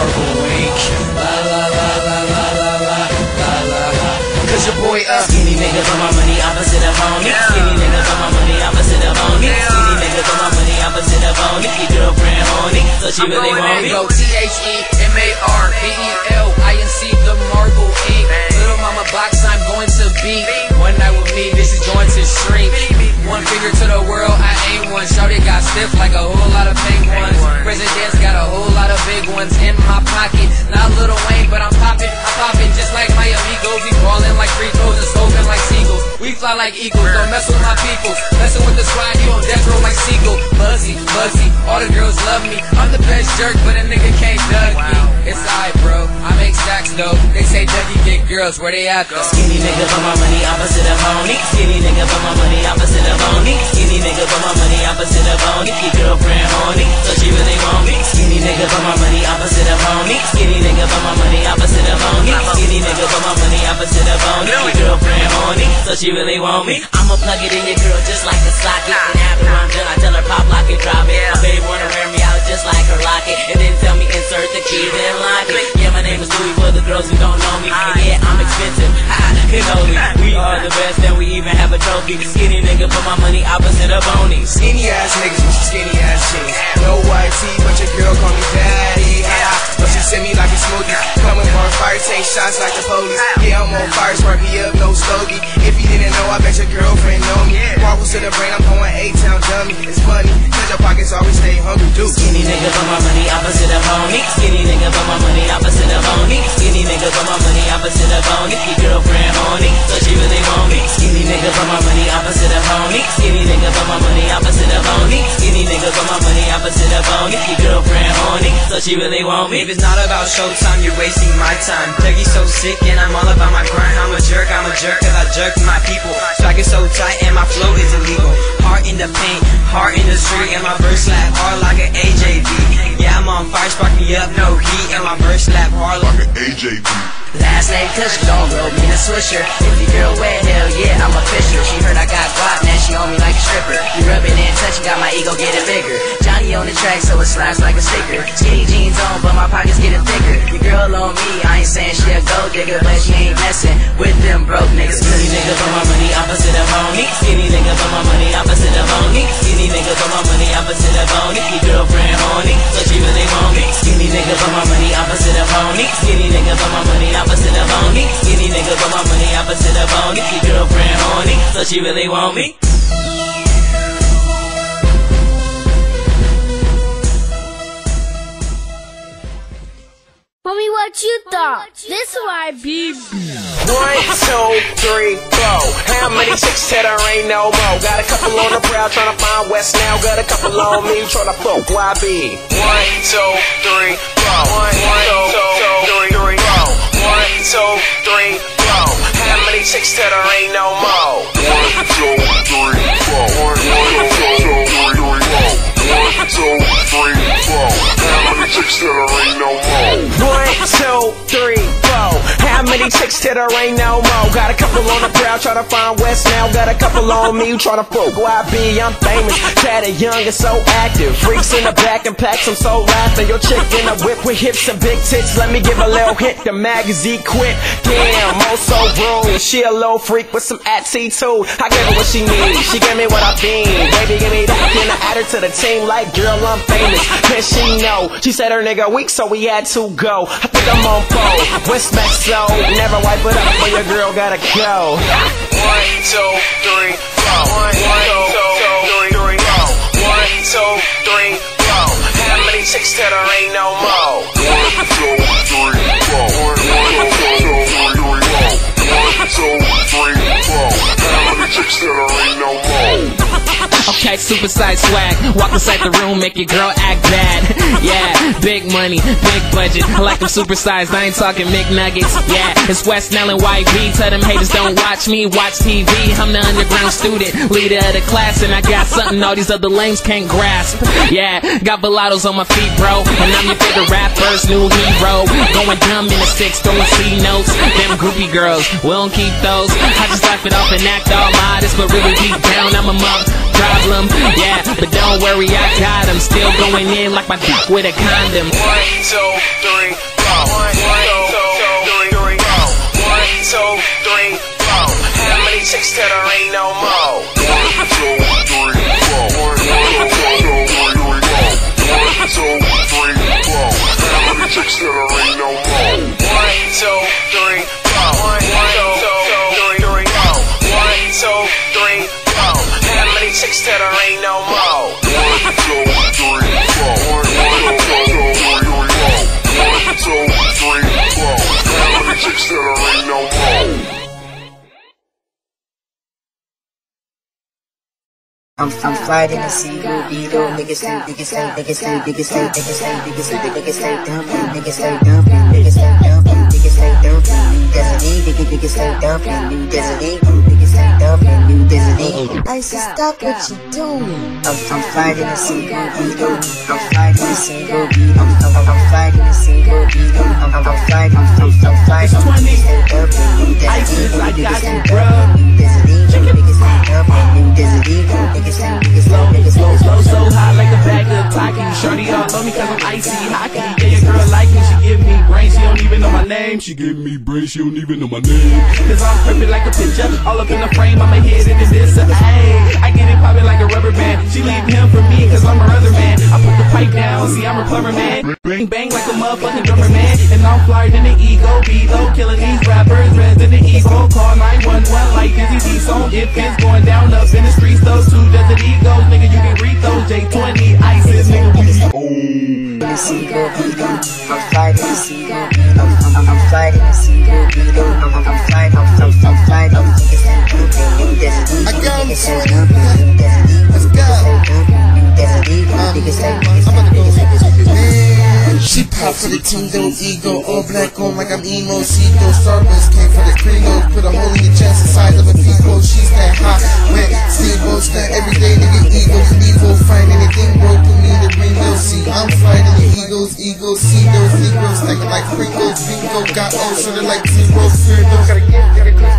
marble ink. La la la la la la la la la la. Cause your boy skinny nigga for my money, opposite of phony. Skinny nigga for my money, opposite of phony. Skinny nigga for my money, opposite of phony. Your girlfriend horny, so she really want me. Go THEMARBELINC, the marble ink. Little mama box, I'm going to beat. One night with me, this is going to shrink. One finger to the world, I ain't one. Shawty got stiff like a whole lot of big ones. President's got a whole lot of big ones in my pocket. Not Lil Wayne, but I'm popping just like my amigos. We ballin' like free throws and scoping like seagulls. We fly like eagles, don't mess with my people. Messing with the squad, you on death row like Seagull. Buzzy, all the girls love me. I'm the best jerk, but a nigga can't dug me. It's alright, bro, I make stacks though. They say Dougie get girls, where they at though? Skinny nigga for my money, opposite of phony. Skinny nigga for my money, opposite of phony. Skinny nigga for my money, opposite of phony. Your girlfriend horny, so she really want me. Skinny nigga for my money, opposite of phony. Skinny nigga for my money, opposite of phony. Skinny nigga for my money, opposite of phony. Your girlfriend horny, so she really want me. I'ma plug it in your girl just like a socket. And after I'm done, I tell her pop, lock it, drop it. My babe wanna wear me out just like her locket. And then tell me insert the key, then lock it. Yeah, my name is Louis for the girls who don't know me. And yeah, I'm expensive, cannoli. We are the best, and we even have a trophy. Skinny nigga for my money, opposite of phony. Skinny ass niggas with some skinny ass jeans. No white tee, but your girl call me daddy. But she send me like a smoothie. Coming on fire, take shots like the police. Yeah, I'm on fire, spark me up, no stogie. If you didn't know, I bet your girlfriend know me. Waffles to the brain, I'm going A-Town dummy. It's funny, cause your pockets always stay hungry, dude. Skinny nigga for my money, opposite of phony. Skinny nigga for my money, opposite of phony. Skinny nigga for my money, opposite of phony. Your girlfriend horny, so she really want me. Skinny nigga for my money, opposite of phony. Skinny nigga for my money, opposite of phony. Skinny nigga for my money, opposite of phony. Your girlfriend horny, so she really want me. If it's not about showtime, you're wasting my time. Dougie's so sick and I'm all about my grind. I'm a jerk cause I jerk my people. Swag is so tight and my flow is illegal. Heart in the paint, heart in the street, and my verse slap hard like an AJB. Yeah, I'm on fire, spark me up, no heat, and my verse slap hard like an AJB. Last name Kush, don't roll me a swisher. If your girl wet, hell yeah, I'm a fisher. She heard I got guap, now she on me like a stripper. You rubbing and touching, got my ego getting bigger. Johnny on the track, so it slaps like a sticker. Skinny jeans on, but my pockets getting thicker. Your girl on me, I ain't saying she a gold digger, but she ain't messing with them broke niggas. Skinny nigga for my money, opposite of phony. Skinny nigga for my money, opposite of phony. Skinny nigga for my money, opposite of phony. Your girlfriend horny, so she really want me. Skinny nigga for my money, opposite of phony. Skinny nigga for my money, opposite of phony. Skinny nigga for my money, opposite of phony. Your girlfriend horny, so she really want me. Mommy, what you thought? This why BB. 1, 2, 3, 4. How many chicks said there ain't no more? Got a couple on the prowl tryna find West now. Got a couple on me tryna fuck YB. 1, 2, 3, 4. 1, 2, 3, 4. 1, 2, 3, 4. How many chicks said there ain't no more? 1, 2, 3, 4. 1, 2, 3, 4. 1, 2, 3, 4. How many chicks said there ain't no more? 1, 2, 3, 4. How many chicks till there ain't no more? Got a couple on the prowl, tryna find West now. Got a couple on me, tryna fuck YB. I'm famous, tatted young and so active. Freaks in the back and packs, I'm so laughing. Your chick in a whip with hips and big tits. Let me give a little hint, the magazine quit. Damn, oh so rude. She a little freak with some attitude. I gave her what she needs, she gave me what I need. Baby, give me that, then I add her to the team like, girl, I'm famous. And she know, she said her nigga weak, so we had to go. I think I'm on 4, West Max slow. Never wipe it up, but your girl gotta go. 1, 2, 3, 4. 1, 2, 3, 4. 1, 2, 3, 4. How many chicks till there ain't no more? 1, 2, 3, 4. 1, 2, 3, 4. How many chicks till there ain't no more? Okay, super size swag. Walk inside the room, make your girl act bad. Yeah, big money, big budget. I like them super sized, I ain't talking McNuggets. Yeah, it's West Nell and YB. Tell them haters don't watch me, watch TV. I'm the underground student, leader of the class, and I got something all these other lames can't grasp. Yeah, got Velados on my feet, bro, and I'm your favorite rapper's new hero. Going dumb in the 6, throwing C notes. Them groupie girls, we don't keep those. I just laugh it off and act all modest, but really deep down I'm a problem. problem. Yeah, but don't worry, I got him. Still going in like my dick with a condom. 1, 2, 3, 4. 1, 2, 3, 4. 1, 2, 3, 4. How many chicks till there ain't no more? 1, 2, 3, 4. 1, 2, 3, 4. How many chicks till there ain't no more? 1, 2, 3, 4. 1, 2, 3, 4. 1, 2, 3, 4. How many chicks till there ain't no more? 1, 2, 3, 4. 1, 2, 3, 4. How many chicks till there ain't no more? I'm fly in the sea, Beetle, niggas stay dumping, niggas stay dumping, niggas stay dumping, niggas stay dumping, niggas stay dumping, New Destiny, niggas stay dumping, New Destiny, niggas stay dumping, New Destiny. I said stop what you doing. I'm fly in the sea, Beetle, I'm fly in the sea, Beetle, I'm fly in the sea, Beetle, I'm fly, niggas stay dumping, New Destiny, niggas stay dumping, New Destiny, niggas stay dumping, New Destiny. Flow so high like a bag of Takis. Shorty all on me cause I'm icy hockey. Yeah, your girl like me, she give me brain, she don't even know my name. She give me brain, she don't even know my name. Cause I'm perfect like a picture, all up in the frame, I'ma hit it and this ayy. I get it poppin' like a rubber band. She leave him for me cause I'm her other man. I put the pipe down, see I'm a plumber man. Bang bang like a motherfucking drummer man. And I'm flyer than the ego, B-Lo, killing these rappers, red than the ego. Call 911 like Dizzy D song. If it's going down up in the streets, those two does it egos, nigga, you can read those J20 ISIS, nigga, we be in the sea, Beetle, I'm flying in the sea, Beetle, I'm flying in the sea, Beetle, I'm flying, niggas stay dumping, New Destiny, niggas stay dumping, New Destiny, niggas stay dumping, New Destiny, niggas stay dumping. She pop for the team, though ego, all black on like I'm emo. Cedo, Starburst came for the Creole, put a hole in your chest the size of a peephole. She's that hot, wet, steamboat, stand everyday, nigga, egos, evil, find anything broke with me, the rainbow. See, I'm flying in the egos, see those Negroes, stacking like Pringles, bingo, got all sorta like zero, fear, gotta get